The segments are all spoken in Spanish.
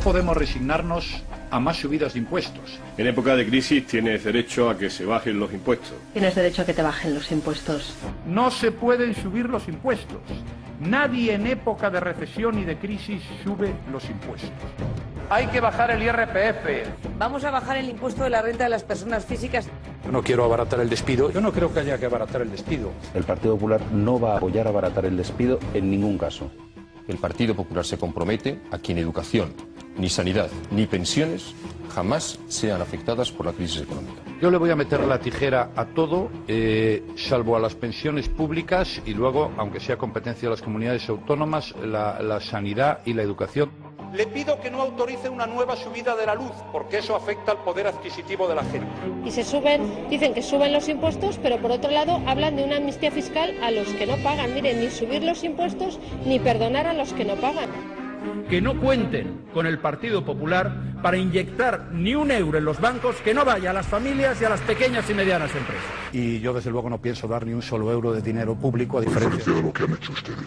podemos resignarnos a más subidas de impuestos. En época de crisis tienes derecho a que se bajen los impuestos. Tienes derecho a que te bajen los impuestos. No se pueden subir los impuestos. Nadie en época de recesión y de crisis sube los impuestos. Hay que bajar el IRPF. Vamos a bajar el impuesto de la renta de las personas físicas. Yo no quiero abaratar el despido. Yo no creo que haya que abaratar el despido. El Partido Popular no va a apoyar abaratar el despido en ningún caso. El Partido Popular se compromete a que ni educación, ni sanidad, ni pensiones jamás sean afectadas por la crisis económica. Yo le voy a meter la tijera a todo, salvo a las pensiones públicas y luego, aunque sea competencia de las comunidades autónomas, la sanidad y la educación. Le pido que no autorice una nueva subida de la luz, porque eso afecta al poder adquisitivo de la gente. Y dicen que suben los impuestos, pero por otro lado hablan de una amnistía fiscal a los que no pagan. Miren, ni subir los impuestos ni perdonar a los que no pagan. Que no cuenten con el Partido Popular para inyectar ni un euro en los bancos que no vaya a las familias y a las pequeñas y medianas empresas. Y yo desde luego no pienso dar ni un solo euro de dinero público a diferencia de lo que han hecho ustedes.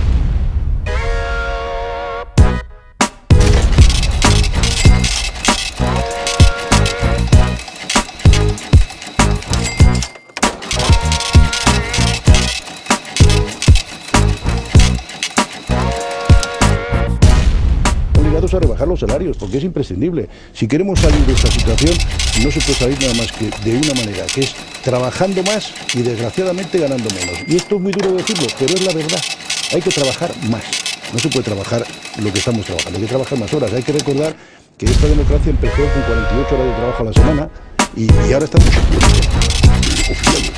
A rebajar los salarios, porque es imprescindible. Si queremos salir de esta situación, no se puede salir nada más que de una manera, que es trabajando más y desgraciadamente ganando menos. Y esto es muy duro decirlo, pero es la verdad. Hay que trabajar más. No se puede trabajar lo que estamos trabajando, hay que trabajar más horas. Hay que recordar que esta democracia empezó con 48 horas de trabajo a la semana y ahora estamos oficiales.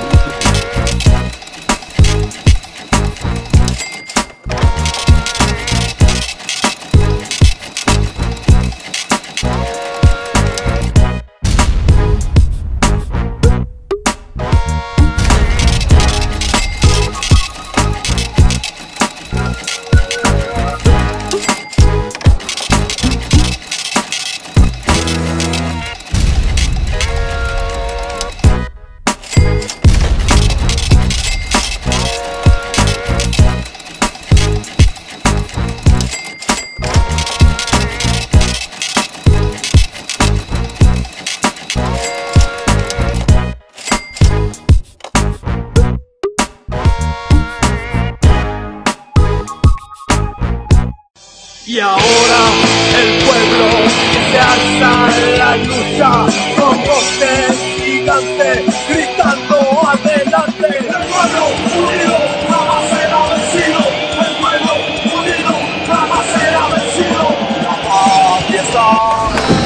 Y ahora el pueblo se alza en la lucha con voces gigantes gritando adelante. El pueblo unido jamás será vencido. El pueblo unido jamás será vencido. Aquí está.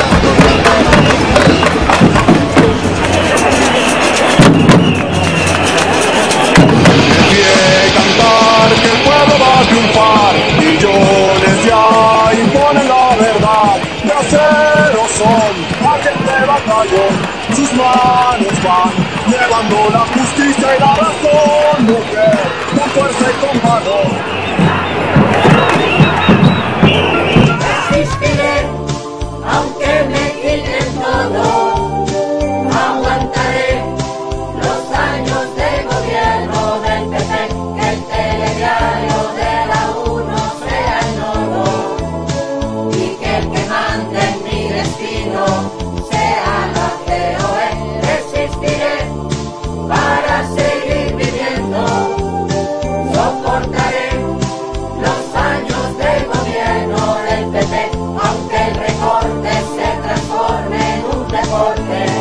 Que el pueblo va a triunfar, millones ya imponen la verdad, de acero son, agentes de batallón, sus manos van, llevando la justicia y la razón, mujer, con fuerza y con valor. Resistiré, aunque me quiten todo, aguantaré los años de gobierno del PP. Diario de la 1 sea el nodo y que el que mande en mi destino sea la COE. Resistiré para seguir viviendo, soportaré los años de gobierno del PP, aunque el recorte se transforme en un deporte.